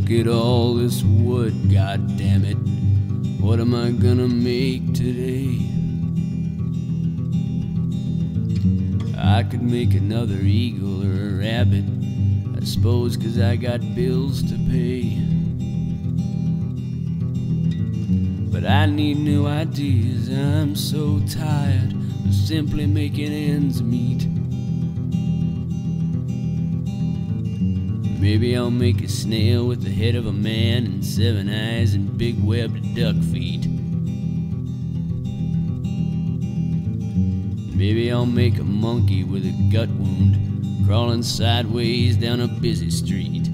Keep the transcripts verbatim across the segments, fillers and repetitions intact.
Look at all this wood, god damn it. What am I gonna make today? I could make another eagle or a rabbit, I suppose, 'cause I got bills to pay. But I need new ideas, I'm so tired of simply making ends meet. Maybe I'll make a snail with the head of a man and seven eyes and big webbed duck feet. Maybe I'll make a monkey with a gut wound crawling sideways down a busy street.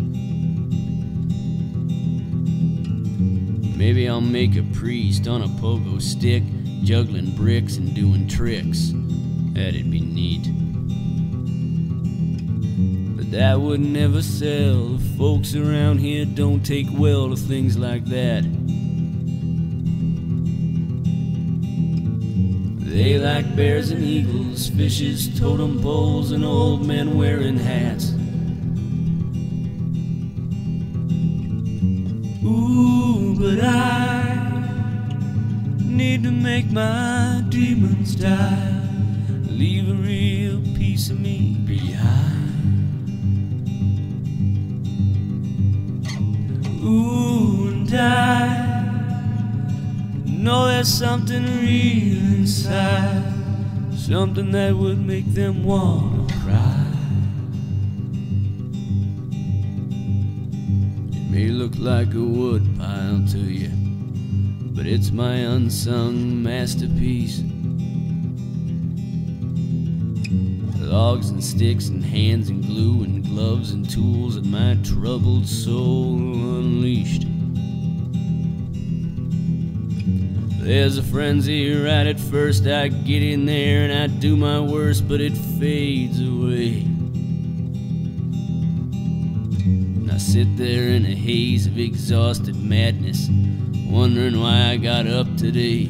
Maybe I'll make a priest on a pogo stick juggling bricks and doing tricks. That'd be neat. That would never sell. The folks around here don't take well to things like that. They like bears and eagles, fishes, totem poles, and old men wearing hats. Ooh, but I need to make my demons die, leave a real piece of me behind. Ooh, and I know there's something real inside, something that would make them wanna cry. It may look like a wood pile to you, but it's my unsung masterpiece. Logs and sticks and hands and glue and gloves and tools that my troubled soul unleashed. There's a frenzy right at first. I get in there and I do my worst, but it fades away. And I sit there in a haze of exhausted madness, wondering why I got up today.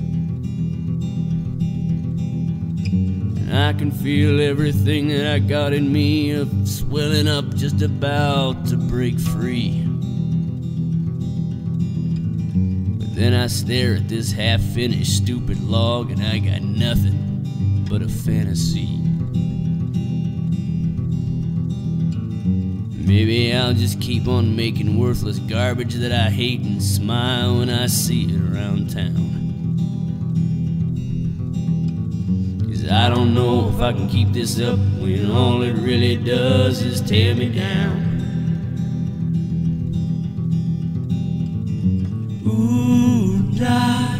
I can feel everything that I got in me up, swelling up, just about to break free. But then I stare at this half-finished stupid log and I got nothing but a fantasy. Maybe I'll just keep on making worthless garbage that I hate and smile when I see it around town. I don't know if I can keep this up when all it really does is tear me down. Ooh, and I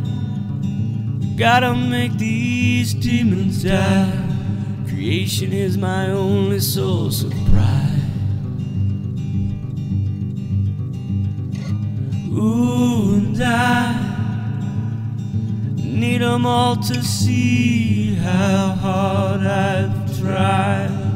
gotta make these demons die. Creation is my only source of pride. Ooh, and I need 'em all to see how hard I've tried.